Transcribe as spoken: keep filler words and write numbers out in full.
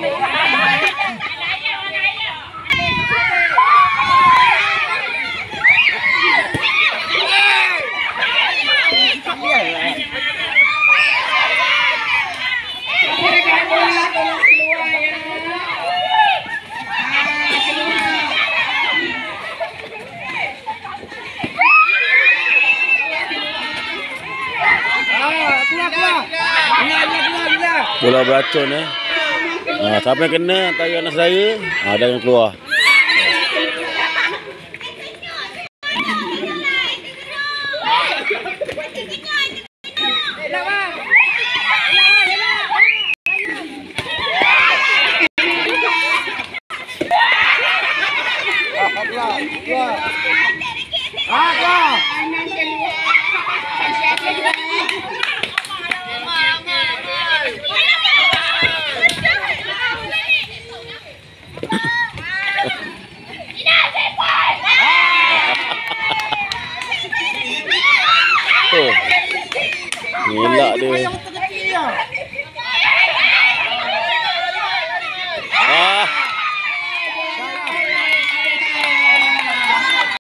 Bola beracun eh. Ha, siapa yang kena tarik anak saya, ha, ada yang keluar. Oh, ngelak dia.